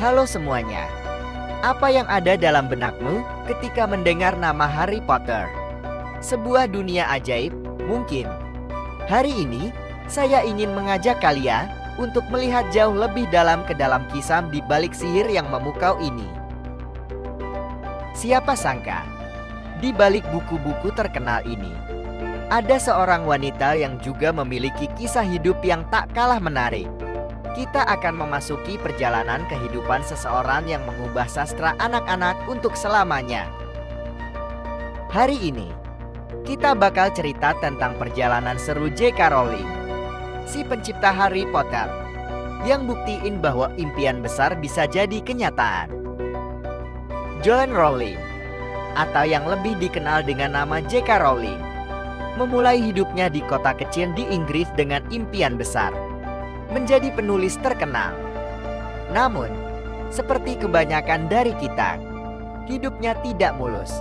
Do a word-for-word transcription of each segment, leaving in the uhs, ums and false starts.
Halo semuanya. Apa yang ada dalam benakmu ketika mendengar nama Harry Potter? Sebuah dunia ajaib, mungkin. Hari ini, saya ingin mengajak kalian untuk melihat jauh lebih dalam ke dalam kisah di balik sihir yang memukau ini. Siapa sangka, di balik buku-buku terkenal ini, ada seorang wanita yang juga memiliki kisah hidup yang tak kalah menarik. Kita akan memasuki perjalanan kehidupan seseorang yang mengubah sastra anak-anak untuk selamanya. Hari ini, kita bakal cerita tentang perjalanan seru J K Rowling, si pencipta Harry Potter, yang buktiin bahwa impian besar bisa jadi kenyataan. Joanne Rowling, atau yang lebih dikenal dengan nama J K Rowling, memulai hidupnya di kota kecil di Inggris dengan impian besar, menjadi penulis terkenal. Namun, seperti kebanyakan dari kita, hidupnya tidak mulus.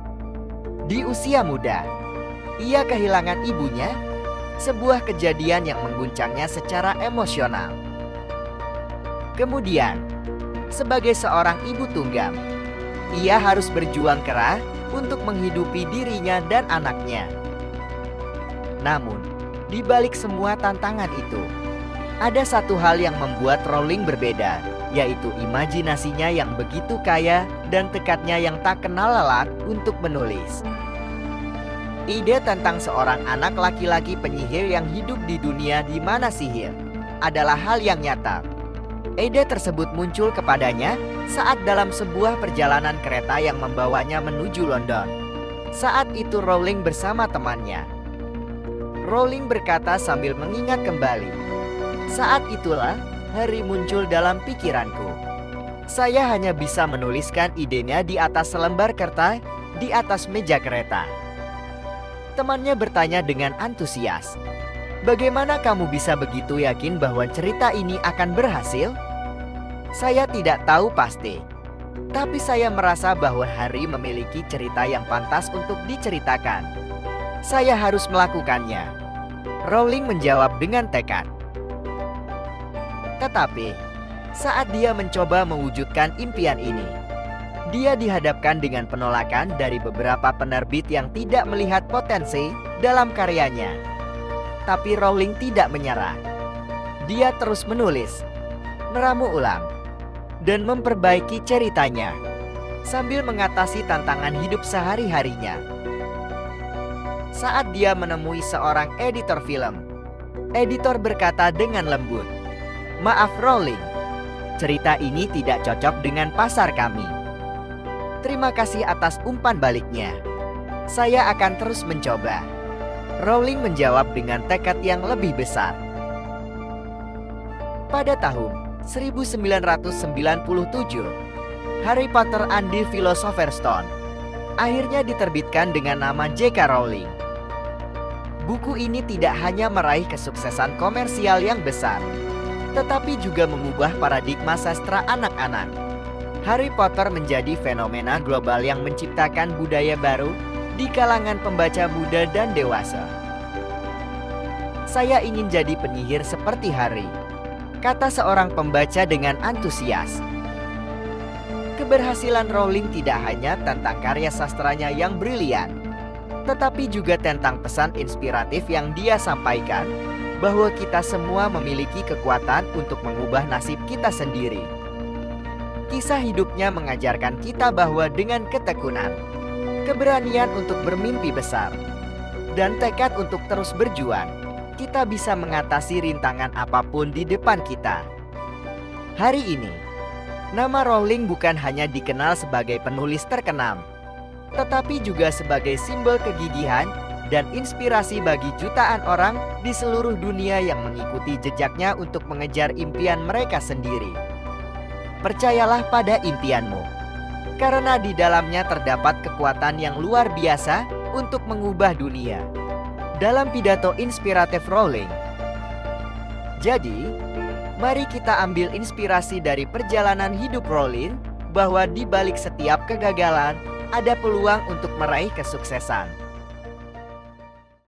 Di usia muda, ia kehilangan ibunya, sebuah kejadian yang mengguncangnya secara emosional. Kemudian, sebagai seorang ibu tunggal, ia harus berjuang keras untuk menghidupi dirinya dan anaknya. Namun, di balik semua tantangan itu, ada satu hal yang membuat Rowling berbeda, yaitu imajinasinya yang begitu kaya dan tekadnya yang tak kenal lelah untuk menulis. Ide tentang seorang anak laki-laki penyihir yang hidup di dunia di mana sihir adalah hal yang nyata. Ide tersebut muncul kepadanya saat dalam sebuah perjalanan kereta yang membawanya menuju London. Saat itu Rowling bersama temannya. Rowling berkata sambil mengingat kembali, "Saat itulah Harry muncul dalam pikiranku. Saya hanya bisa menuliskan idenya di atas selembar kertas di atas meja kereta." Temannya bertanya dengan antusias, "Bagaimana kamu bisa begitu yakin bahwa cerita ini akan berhasil?" "Saya tidak tahu pasti, tapi saya merasa bahwa Harry memiliki cerita yang pantas untuk diceritakan. Saya harus melakukannya." Rowling menjawab dengan tekad. Tetapi, saat dia mencoba mewujudkan impian ini, dia dihadapkan dengan penolakan dari beberapa penerbit yang tidak melihat potensi dalam karyanya. Tapi Rowling tidak menyerah. Dia terus menulis, meramu ulang, dan memperbaiki ceritanya, sambil mengatasi tantangan hidup sehari-harinya. Saat dia menemui seorang editor film, editor berkata dengan lembut, "Maaf Rowling, cerita ini tidak cocok dengan pasar kami. Terima kasih atas umpan baliknya. Saya akan terus mencoba." Rowling menjawab dengan tekad yang lebih besar. Pada tahun seribu sembilan ratus sembilan puluh tujuh, Harry Potter and the Philosopher's Stone akhirnya diterbitkan dengan nama J K Rowling. Buku ini tidak hanya meraih kesuksesan komersial yang besar, tetapi juga mengubah paradigma sastra anak-anak. Harry Potter menjadi fenomena global yang menciptakan budaya baru di kalangan pembaca muda dan dewasa. "Saya ingin jadi penyihir seperti Harry," kata seorang pembaca dengan antusias. Keberhasilan Rowling tidak hanya tentang karya sastranya yang brilian, tetapi juga tentang pesan inspiratif yang dia sampaikan, bahwa kita semua memiliki kekuatan untuk mengubah nasib kita sendiri. Kisah hidupnya mengajarkan kita bahwa dengan ketekunan, keberanian untuk bermimpi besar, dan tekad untuk terus berjuang, kita bisa mengatasi rintangan apapun di depan kita. Hari ini, nama Rowling bukan hanya dikenal sebagai penulis terkenal, tetapi juga sebagai simbol kegigihan dan inspirasi bagi jutaan orang di seluruh dunia yang mengikuti jejaknya untuk mengejar impian mereka sendiri. Percayalah pada impianmu, karena di dalamnya terdapat kekuatan yang luar biasa untuk mengubah dunia. Dalam pidato inspiratif Rowling. Jadi, mari kita ambil inspirasi dari perjalanan hidup Rowling, bahwa di balik setiap kegagalan ada peluang untuk meraih kesuksesan.